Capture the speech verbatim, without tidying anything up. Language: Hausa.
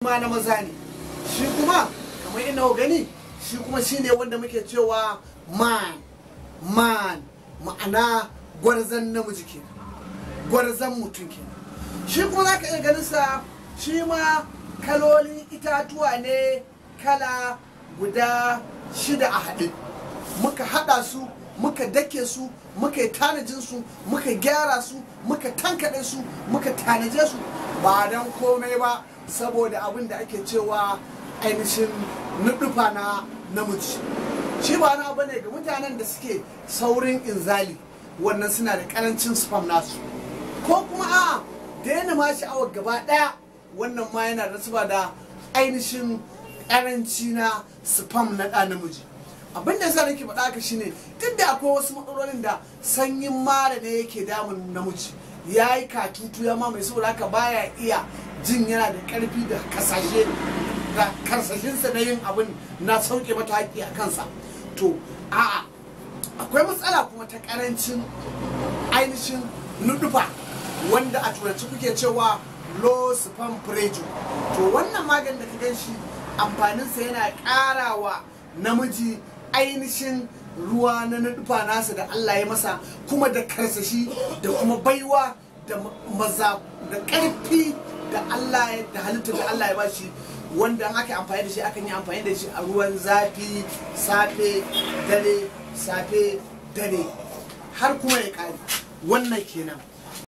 ma na maza ne, shi kuma kamar ina gani shi kuma shine wanda muke cewa man man ma'ana gwarzan namiji kenan, gwarzan mutum kenan. Shi kuma zaka iya ganin sa shi ma kalolin itatuwa ne kala guda shida a haɗe, muka haɗa su muka dake su muka yi tanajin su muka gyara su muka tankaɗe su muka tanaje su ba don komai ba saboda abin da ake cewa ainihin nuɗufa na namiji. Shi ba na bane ga mutanen da suke saurin inzali, wannan suna da karancin sperm nasu, ko kuma a daina ma sha'awar gaba ɗaya, wannan ma yana da suba da ainihin karanci na sperm na ɗa namiji. Abin da yasa nake faɗa haka shine duk da akwai wasu matsalolin da sanyin mara ne yake damun namiji, ya yi katutu ya mamaye saboda haka baya iya jin yana da ƙarfi da kasashe da karsashinsa na yin abin na sauke mata haƙi a kansa. To a'a akwai matsala kuma ta ƙarancin ainihin nudufa wanda a turanci kuke cewa low sperm pressure. To wannan maganin da ka gan shi amfaninsa yana ƙarawa namiji ainihin ruwa na nudufa nasa da Allah ya masa, kuma da karsashi da kuma baiwa da maza da ƙarfi da Allah da halitta da Allah ya bashi, wanda aka amfani da shi akan yi amfani da shi a ruwan zafi safe dare safe dare har kuma ya ƙare. Wannan kenan.